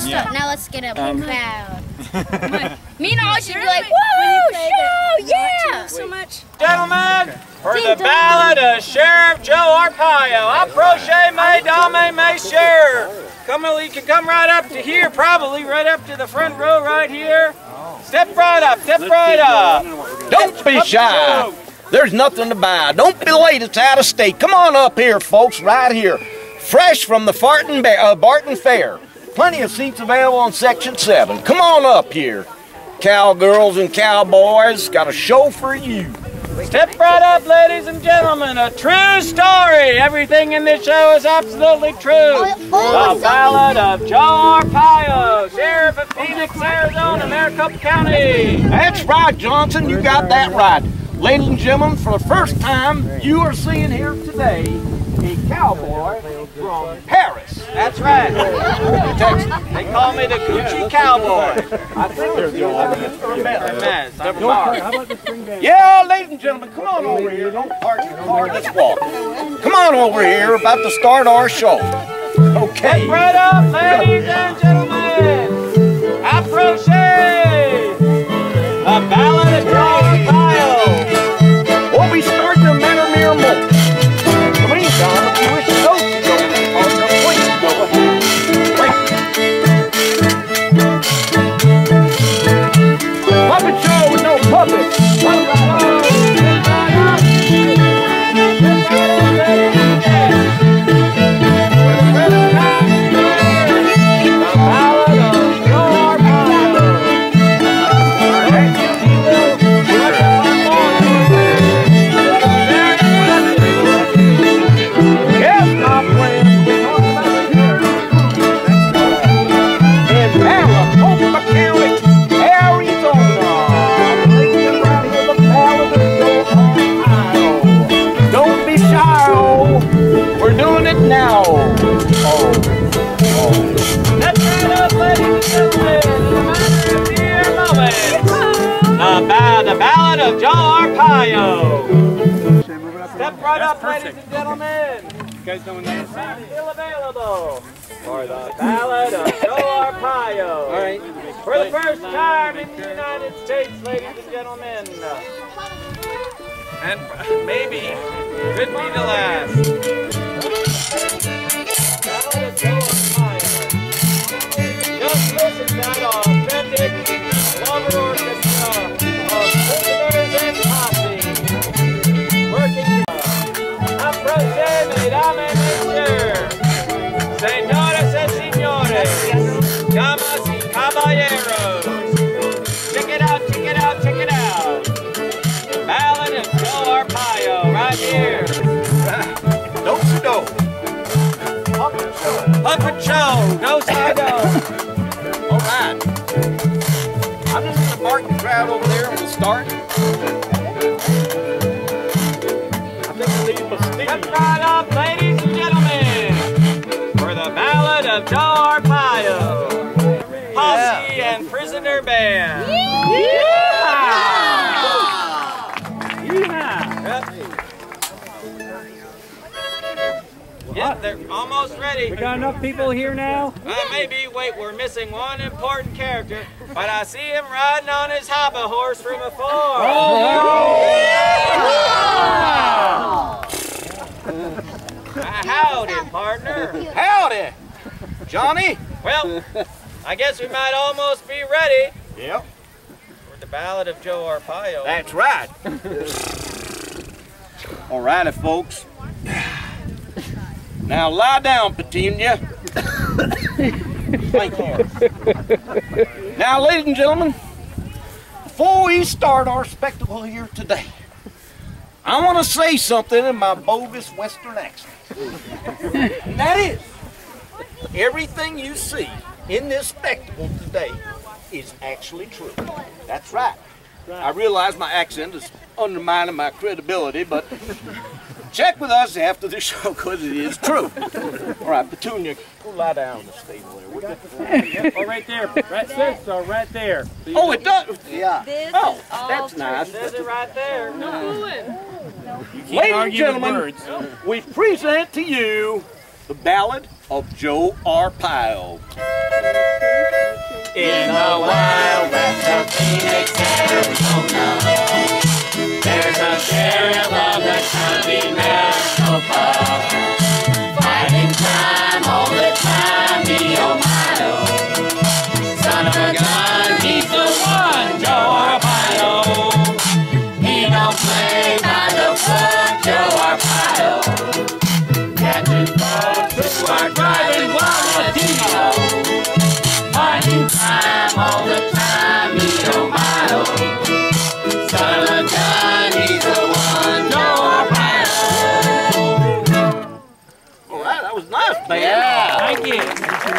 Stop. Now let's get a crowd. Me and all should be like, woo, show, yeah! So much. Gentlemen, for the Ballad of Sheriff Joe Arpaio, approchez mesdames et messieurs. You can come right up to here, probably right up to the front row right here. Step right up, step right up. Don't be shy. There's nothing to buy. Don't be late, it's out of state. Come on up here, folks, right here. Fresh from the Barton Fair. Plenty of seats available on Section 7. Come on up here. Cowgirls and cowboys, got a show for you. Step right up, ladies and gentlemen. A true story. Everything in this show is absolutely true. The Ballad of Joe Arpaio, Sheriff of Phoenix, Arizona, Maricopa County. That's right, Johnson. You got that right. Ladies and gentlemen, for the first time, you are seeing here today a cowboy from Paris. That's right. They call me the Gucci Cowboy. I think they're the Yeah, ladies and gentlemen, come on over here. Don't park your car. Let's walk. Come on over here. We're about to start our show. Okay. Step right up, ladies and gentlemen. Approchez. The Ballad of Joe Arpaio. We'll be starting in a mere moment. Come in, John. If you wish to go, please go ahead. Puppet show with no puppets. Now. Let's turn up, ladies and gentlemen. The Ballad of Joe Arpaio. Step right up, ladies and gentlemen. You guys know when that is still available for the Ballad of Joe Arpaio. All right. For the first time in the United States, ladies and gentlemen. And maybe could be the last. Just listen to that authentic lover orchestra of prisoners and posse working approchez, mesdames et messieurs, señoras and señores, damas y caballeros. Check it out, check it out, check it out. The Ballad of Joe Arpaio right here. Do-si-do. Puppet show, do-si-do. All right. I'm just going to mark the crowd over there and we'll start. I think we'll leave a sticky. Step right up, ladies and gentlemen, for the Ballad of Joe Arpaio. Posse and Prisoner Band. Yeah! Yep, they're almost ready. We got enough people here now? Maybe. Wait, we're missing one important character, but I see him riding on his hobby horse from afar. Howdy, partner. Howdy, Johnny. Well, I guess we might almost be ready. Yep. For the Ballad of Joe Arpaio. That's right. All righty, folks. Now lie down, Petunia. Thank you. Now, ladies and gentlemen, before we start our spectacle here today, I want to say something in my bogus Western accent. And that is, everything you see in this spectacle today is actually true. That's right. I realize my accent is undermining my credibility, but check with us after the show because it is true. All right, Petunia, go lie down on the table there. Oh, right there. Right, so right there. So oh, it does? Yeah. Oh, that's nice. It says it right there. Ladies and gentlemen, we present to you the Ballad of Joe Arpaio. the Wild West of Phoenix, Arizona. There's a sheriff of the county, Maricopa, fighting crime all the time, the Ohio. Son of a gun, he's the one, Joe Arpaio. He don't play by the book, Joe Arpaio. Catching folks who are driving while Latino, fighting crime all the time, the Ohio. Son of a gun, he's the one, Joe Arpaio. All right, that was nice, man. Yeah. Thank you.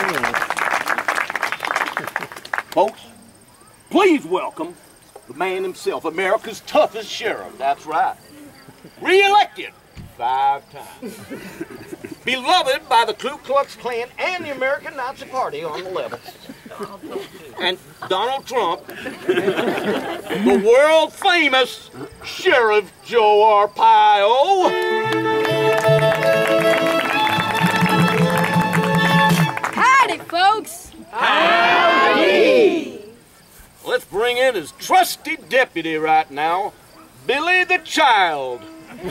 Folks, please welcome the man himself, America's toughest sheriff. That's right. Re-elected 5 times. Beloved by the Ku Klux Klan and the American Nazi Party on the level. And Donald Trump, the world famous Sheriff Joe Arpaio. Howdy, folks. Howdy! Let's bring in his trusty deputy right now, Billy the Child.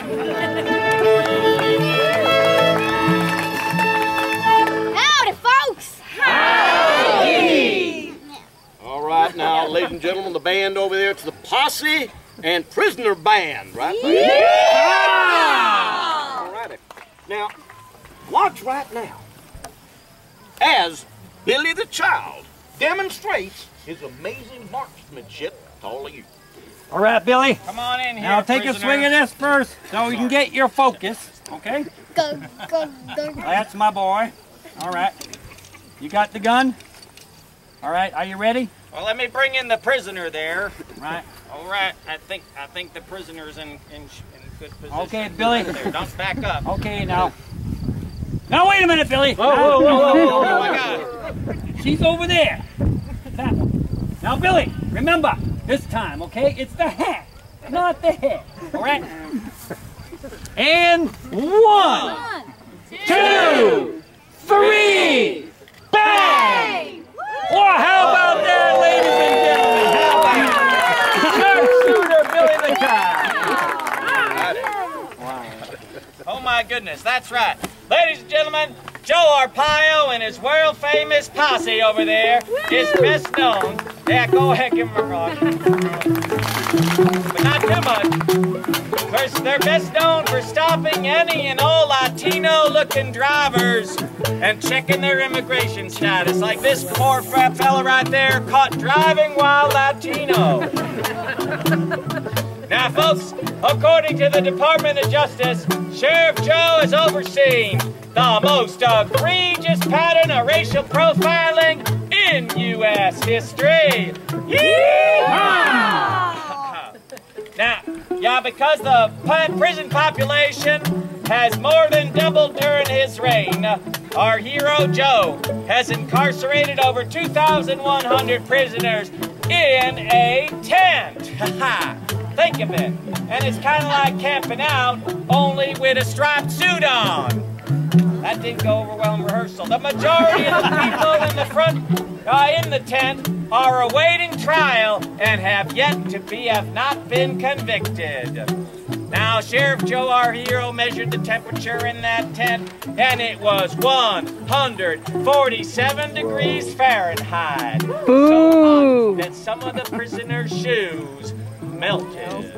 Howdy, folks. Howdy! All right, now, ladies and gentlemen, the band over there, it's the Posse and Prisoner Band, right there. Yeah! All righty. Now, watch right now as Billy the Child demonstrates his amazing marksmanship to all of you. All right, Billy. Come on in here, Now take prisoner. a swing of this first so you can get your focus, okay? Go, go, go. That's my boy. All right. You got the gun? All right, are you ready? Well, let me bring in the prisoner there. Right. All right, I think the prisoner's in good position. Okay, Billy. There. Don't back up. Okay, now. Now, wait a minute, Billy. Whoa, oh my God. She's over there. That one. Now, Billy, remember, this time, okay? It's the hat, not the head. All right? And 1, 2, 3, bang! Well, how about that, ladies and gentlemen? How about it? Sharpshooter Billy the Child. Oh my goodness, that's right. Ladies and gentlemen, Joe Arpaio and his world-famous posse over there is best known. Yeah, go ahead, give him a rock. But not too much. First, they're best known for stopping any and all Latino-looking drivers and checking their immigration status, like this poor fat fella right there caught driving while Latino. Now, folks, according to the Department of Justice, Sheriff Joe has overseen the most egregious pattern of racial profiling in U.S. history. Yeehaw! Now, yeah, because the prison population has more than doubled during his reign, our hero Joe has incarcerated over 2,100 prisoners in a tent. Think of it. And it's kind of like camping out, only with a striped suit on. That didn't go over well in rehearsal. The majority of the people in the front, in the tent, are awaiting trial and have not been convicted. Now, Sheriff Joe, our hero, measured the temperature in that tent, and it was 147 degrees Fahrenheit. So hot that some of the prisoners' shoes melted.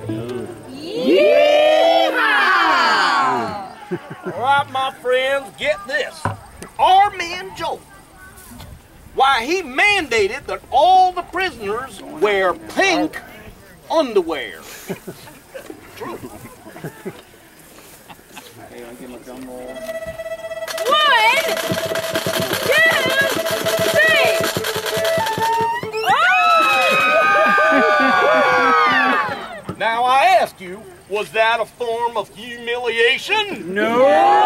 Yeehaw! All right, my friends, get this. Our man Joe, why, he mandated that all the prisoners wear pink underwear. True. Okay, I'll give him a drum roll. 1, 2, 3. Now, I ask you, was that a form of humiliation? No!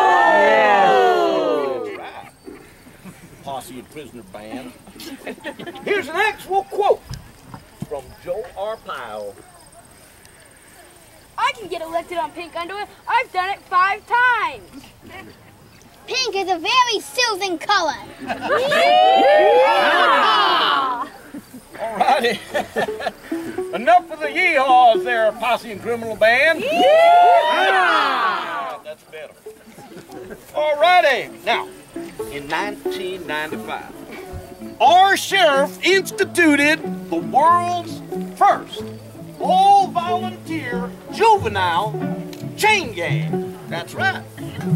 That's right. Posse and Prisoner Band. Here's an actual quote from Joe Arpaio. I can get elected on pink underwear. I've done it 5 times. Pink is a very soothing color. Enough of the yeehaws there, posse and criminal band. Yeah! That's better. All righty. Now, in 1995, our sheriff instituted the world's first all-volunteer juvenile chain gang. That's right.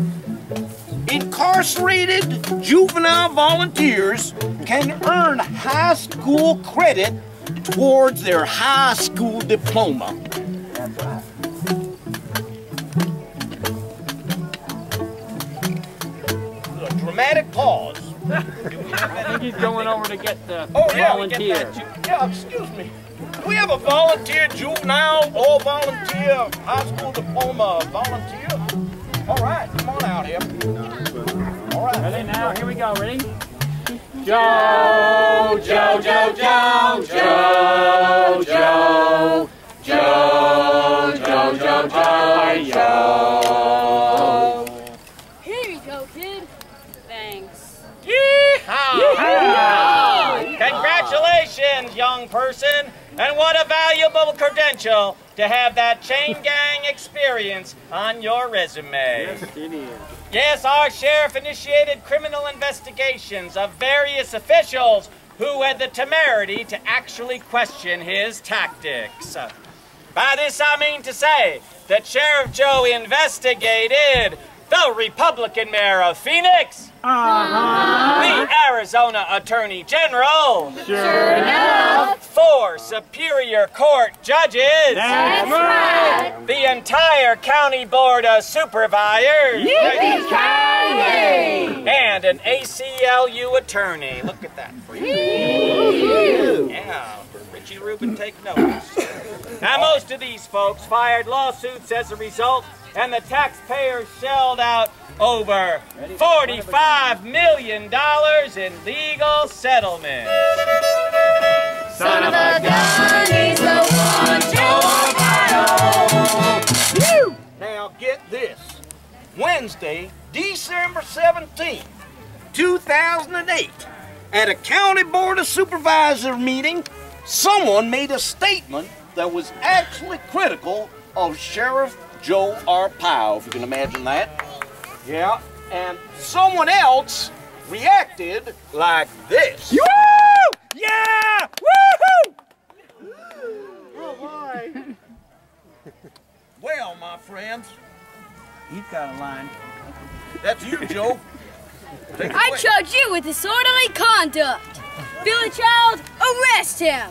Incarcerated juvenile volunteers can earn high school credit towards their high school diploma. That's right. A dramatic pause. I think he's going over to get the yeah, volunteer. Yeah, excuse me. We have a volunteer juvenile, all volunteer, high school diploma volunteer. All right, come on out here. All right. Ready now? Here we go. Ready? Joe, Joe, Joe, Joe, Joe, Joe, Joe, Joe, Joe, Joe. Here you go, kid. Thanks. Yeehaw! Congratulations, young person, and what a valuable credential to have that chain gang experience on your resume. Yes, it is. Yes, our sheriff initiated criminal investigations of various officials who had the temerity to actually question his tactics. By this I mean to say that Sheriff Joe investigated the Republican mayor of Phoenix, the Arizona Attorney General, Sure enough. 4 Superior Court judges, That's right. the entire County Board of Supervisors, and an ACLU attorney. Look at that for you. Yeah, Richie Rubin, take notice. Now, most of these folks fired lawsuits as a result, and the taxpayers shelled out over $45 million in legal settlements. Son of a gun, he's the one, Joe Arpaio. Now get this. Wednesday, December 17th, 2008, at a County Board of Supervisors meeting, someone made a statement that was actually critical of Sheriff Joe Arpaio, if you can imagine that. Yeah, and someone else reacted like this. Woo! Yeah! Woohoo! Oh, boy. Well, my friends, He's got a line. that's you, Joe. Take it I away. charge you with disorderly conduct. Billy Child, arrest him.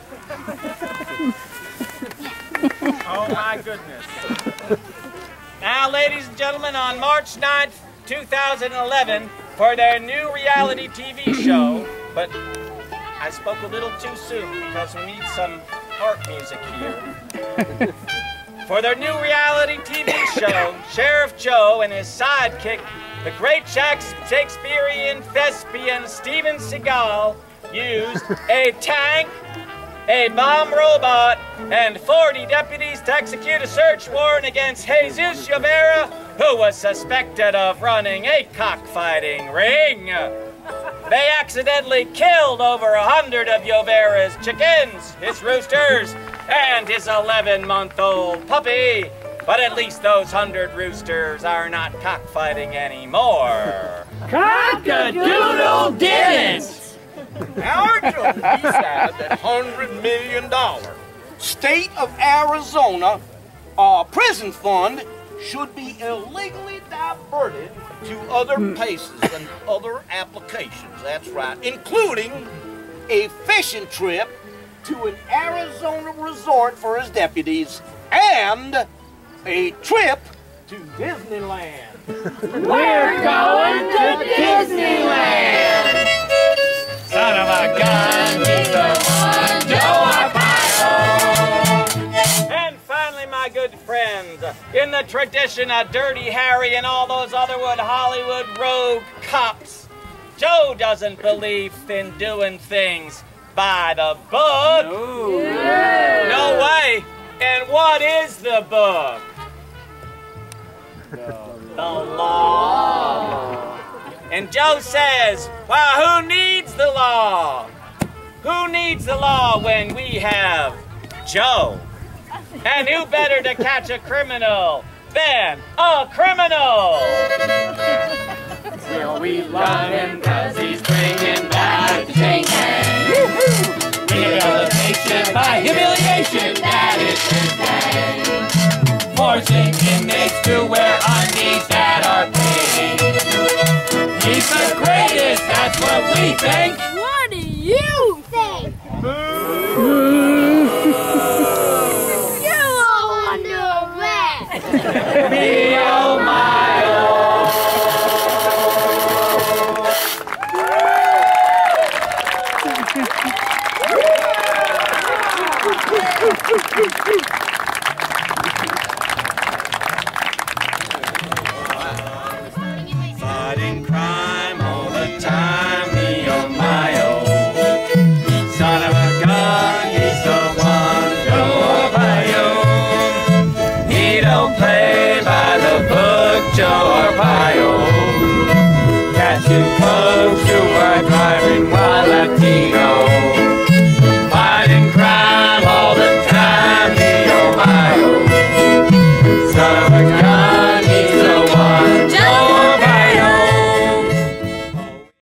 Oh my goodness. Now, ladies and gentlemen, on March 9th, 2011, for their new reality TV show, but I spoke a little too soon because we need some harp music here. For their new reality TV show, Sheriff Joe and his sidekick, the great Shakespearean thespian Steven Seagal, used a tank, a bomb robot, and 40 deputies to execute a search warrant against Jesus Llovera, who was suspected of running a cockfighting ring. They accidentally killed over 100 of Llovera's chickens, his roosters, and his 11-month-old puppy. But at least those 100 roosters are not cockfighting anymore. Cock-a-doodle didn't! Now, our judge decided that $100 million state of Arizona prison fund should be illegally diverted to other places and other applications. That's right, including a fishing trip to an Arizona resort for his deputies and a trip to Disneyland. We're going to Disneyland! Son of a gun, he's the one, Joe Arpaio! And finally, my good friends, in the tradition of Dirty Harry and all those other Hollywood rogue cops, Joe doesn't believe in doing things by the book. No way. And what is the book? The law. And Joe says, well, who needs the law? Who needs needs the law when we have Joe? And who better to catch a criminal than a criminal? Will we love him cause he's bringing back the chain gang? Rehabilitation by humiliation, that is his name. Forcing inmates to wear undies that are pink. He's the greatest, that's what we think. What do you think? You all under arrest. Me, oh my, oh. Fighting crime all the time, me, oh my, oh. Son of a gun, he's the one, Joe Arpaio. He don't play